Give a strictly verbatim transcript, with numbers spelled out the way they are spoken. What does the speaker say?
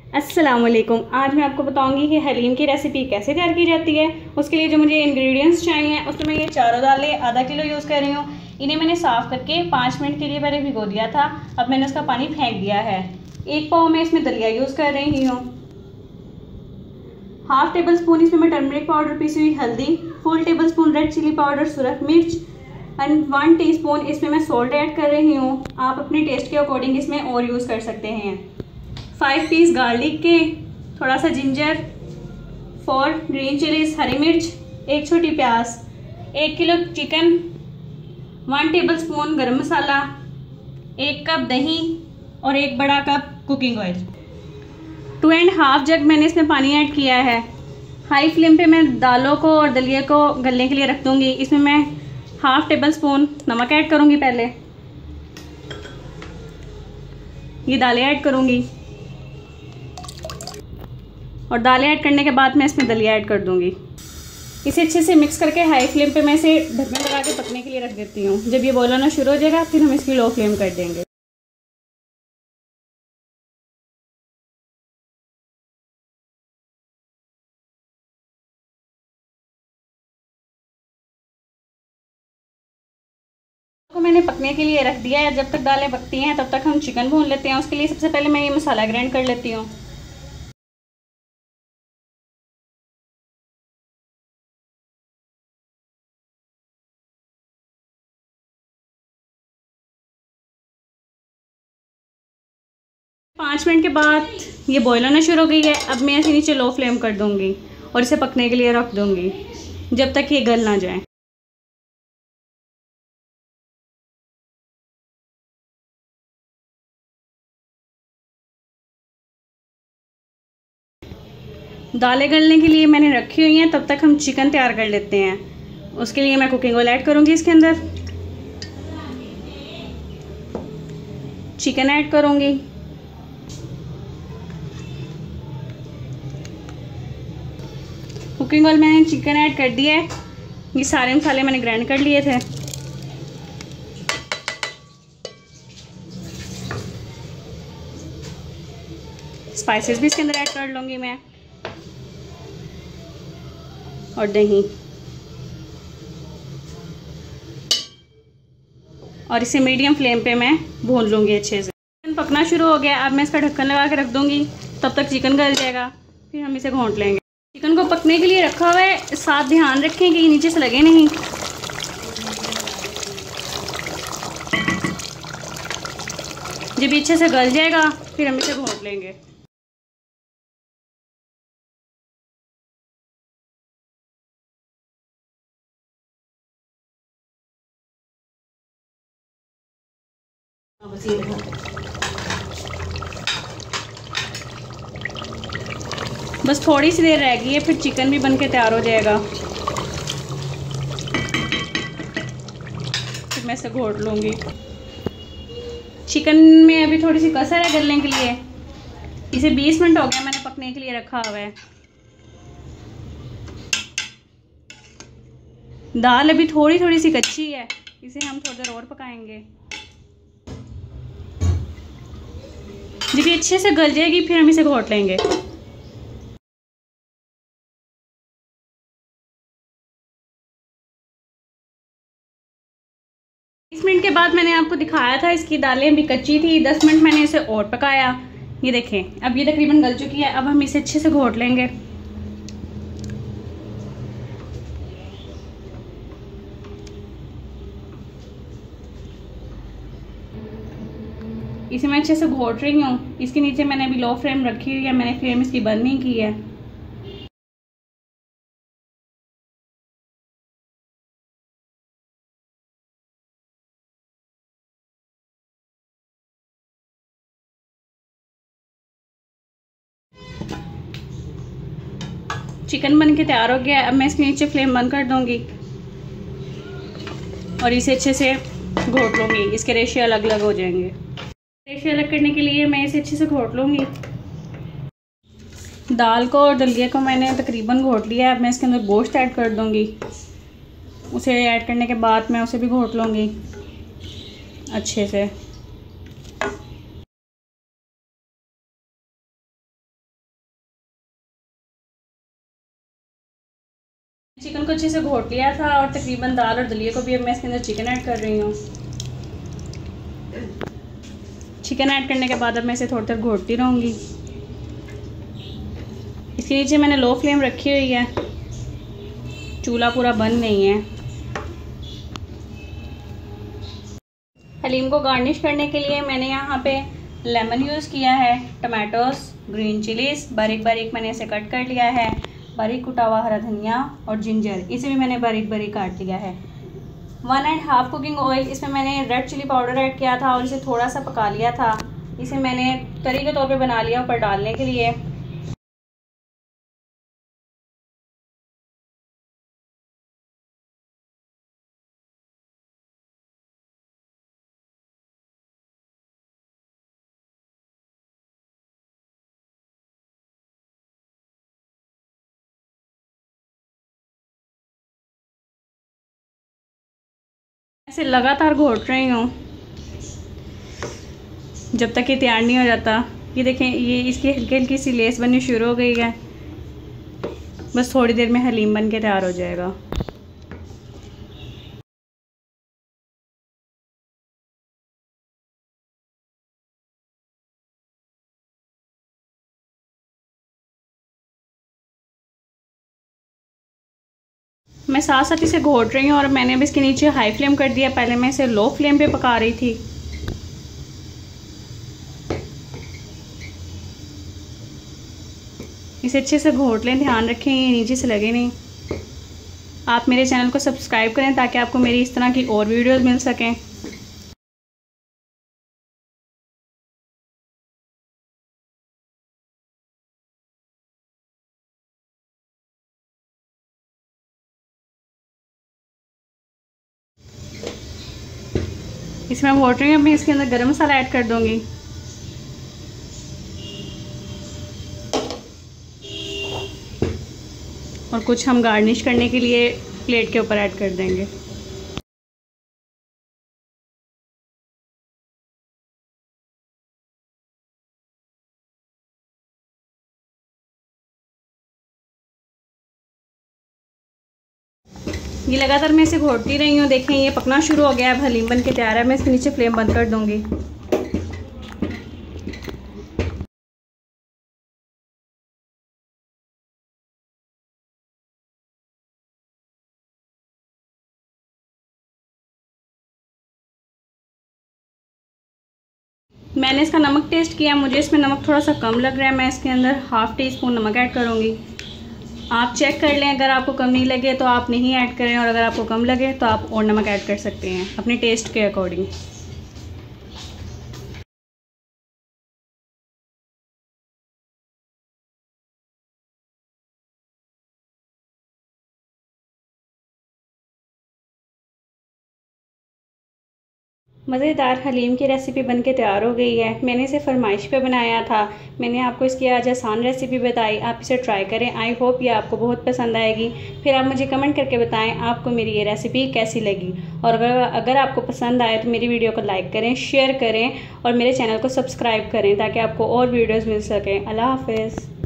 अस्सलामुअलैकुम। आज मैं आपको बताऊंगी कि हलीम की रेसिपी कैसे तैयार की जाती है। उसके लिए जो मुझे इंग्रेडिएंट्स चाहिए उसमें मैं ये चारों दालें आधा किलो यूज़ कर रही हूँ। इन्हें मैंने साफ़ करके पाँच मिनट के लिए पहले भिगो दिया था। अब मैंने उसका पानी फेंक दिया है। एक पाव में इसमें दलिया यूज़ कर रही हूँ। हाफ टेबल स्पून इसमें मैं टर्मरिक पाउडर, पीसी हुई हल्दी, full tablespoon red chilli powder, सुरख मिर्च एंड वन टीस्पून इसमें मैं सॉल्ट ऐड कर रही हूँ। आप अपने टेस्ट के अकॉर्डिंग इसमें और यूज़ कर सकते हैं। फाइव पीस गार्लिक के, थोड़ा सा जिंजर, फोर ग्रीन चिलीज हरी मिर्च, एक छोटी प्याज, एक kilo chicken, one tablespoon garam masala, एक कप दही और एक बड़ा cup cooking oil. Two and half jug मैंने इसमें पानी ऐड किया है। हाई फ्लेम पे मैं दालों को और दलिया को गलने के लिए रख दूँगी। इसमें मैं हाफ टेबल स्पून नमक ऐड करूँगी। पहले ये दालें ऐड करूँगी और दालें ऐड करने के बाद मैं इसमें दलिया ऐड कर दूँगी। इसे अच्छे से मिक्स करके हाई फ्लेम पे मैं इसे ढक्कन लगा के पकने के लिए रख देती हूँ। जब ये बॉयल होना शुरू हो जाएगा फिर हम इसकी लो फ्लेम कर देंगे। को मैंने पकने के लिए रख दिया है। जब तक दालें पकती हैं तब तक हम चिकन भून लेते हैं। उसके लिए सबसे पहले मैं ये मसाला ग्राइंड कर लेती हूँ। पाँच मिनट के बाद ये बॉयल होना शुरू हो गई है। अब मैं इसे नीचे लो फ्लेम कर दूंगी और इसे पकने के लिए रख दूंगी जब तक ये गल ना जाए। दालें गलने के लिए मैंने रखी हुई हैं। तब तक हम चिकन तैयार कर लेते हैं। उसके लिए मैं कुकिंग ऑयल ऐड करूंगी। इसके अंदर चिकन ऐड करूंगी। कुकिंग ऑयल मैंने चिकन ऐड कर दिया है। ये सारे मसाले मैंने ग्राइंड कर लिए थे। स्पाइसेस भी इसके अंदर ऐड कर लूँगी मैं, और दही, और इसे मीडियम फ्लेम पे मैं भून लूँगी अच्छे से। चिकन पकना शुरू हो गया। अब मैं इसका ढक्कन लगा के रख दूँगी। तब तक चिकन गल जाएगा, फिर हम इसे घोंट लेंगे। चिकन को पकने के लिए रखा हुआ है। साथ ध्यान रखें कि नीचे से लगे नहीं। जब अच्छे से गल जाएगा फिर हम इसे घोंट लेंगे। बस थोड़ी सी देर रह गई है, फिर चिकन भी बनके तैयार हो जाएगा। फिर मैं इसे घोट लूँगी। चिकन में अभी थोड़ी सी कसर है गलने के लिए। इसे बीस मिनट हो गया मैंने पकने के लिए रखा हुआ है। दाल अभी थोड़ी थोड़ी सी कच्ची है। इसे हम थोड़ी देर और पकाएंगे। जब ये अच्छे से गल जाएगी फिर हम इसे घोट लेंगे। बीस मिनट के बाद मैंने आपको दिखाया था इसकी दालें भी कच्ची थी। दस मिनट मैंने इसे और पकाया। ये देखें अब ये तकरीबन गल चुकी है। अब हम इसे अच्छे से घोट लेंगे। इसे मैं अच्छे से घोट रही हूँ। इसके नीचे मैंने अभी लो फ्लेम रखी हुई है। मैंने फ्लेम इसकी बंद नहीं की है। चिकन बन के तैयार हो गया। अब मैं इसके नीचे फ्लेम बंद कर दूंगी और इसे अच्छे से घोट लूँगी। इसके रेशे अलग अलग हो जाएंगे। रेशे अलग करने के लिए मैं इसे अच्छे से घोट लूँगी। दाल को और दलिया को मैंने तकरीबन घोट लिया है। अब मैं इसके अंदर गोश्त ऐड कर दूँगी। उसे ऐड करने के बाद मैं उसे भी घोट लूँगी अच्छे से। को अच्छे से घोट लिया था और तकरीबन दाल और दलिया को भी अब मैं इसके अंदर चिकन ऐड कर रही हूँ। चिकन ऐड करने के बाद अब मैं इसे थोड़ी देर घोटती रहूँगी। इसके नीचे मैंने लो फ्लेम रखी हुई है, चूल्हा पूरा बंद नहीं है। हलीम को गार्निश करने के लिए मैंने यहाँ पे लेमन यूज़ किया है, टमाटोस, ग्रीन चिलीज़ बारीक बारीक मैंने इसे कट कर लिया है, बारीक कुटा हुआ हरा धनिया और जिंजर, इसे भी मैंने बारीक बारीक काट लिया है। One and half cooking oil, इसमें मैंने रेड चिली पाउडर ऐड किया था और इसे थोड़ा सा पका लिया था। इसे मैंने करी के तौर पे बना लिया ऊपर डालने के लिए। ऐसे लगातार घोट रही हूँ जब तक ये तैयार नहीं हो जाता। ये देखें, ये इसकी हल्की हल्की सी लेस बननी शुरू हो गई है। बस थोड़ी देर में हलीम बन के तैयार हो जाएगा। मैं साथ साथ इसे घोट रही हूँ और मैंने अब इसके नीचे हाई फ्लेम कर दिया। पहले मैं इसे लो फ्लेम पे पका रही थी। इसे अच्छे से घोट लें, ध्यान रखें ये नीचे से लगे नहीं। आप मेरे चैनल को सब्सक्राइब करें ताकि आपको मेरी इस तरह की और वीडियोस मिल सकें। इसमें मैं घोट रही हूँ, मैं इसके अंदर गरम मसाला ऐड कर दूँगी। और कुछ हम गार्निश करने के लिए प्लेट के ऊपर ऐड कर देंगे। ये लगातार मैं इसे घोटती रही हूँ। देखें ये पकना शुरू हो गया है, अब हलीम बन के तैयार है। मैं इसके नीचे फ्लेम बंद कर दूँगी। मैंने इसका नमक टेस्ट किया, मुझे इसमें नमक थोड़ा सा कम लग रहा है। मैं इसके अंदर हाफ़ टी स्पून नमक ऐड करूँगी। आप चेक कर लें, अगर आपको कम नहीं लगे तो आप नहीं ऐड करें, और अगर आपको कम लगे तो आप और नमक ऐड कर सकते हैं अपने टेस्ट के अकॉर्डिंग। मज़ेदार हलीम की रेसिपी बनके तैयार हो गई है। मैंने इसे फरमाइश पे बनाया था। मैंने आपको इसकी आज आसान रेसिपी बताई। आप इसे ट्राई करें। आई होप ये आपको बहुत पसंद आएगी। फिर आप मुझे कमेंट करके बताएं आपको मेरी ये रेसिपी कैसी लगी। और अगर अगर आपको पसंद आए तो मेरी वीडियो को लाइक करें, शेयर करें और मेरे चैनल को सब्सक्राइब करें ताकि आपको और वीडियोज़ मिल सकें। अल्लाह हाफ़िज़।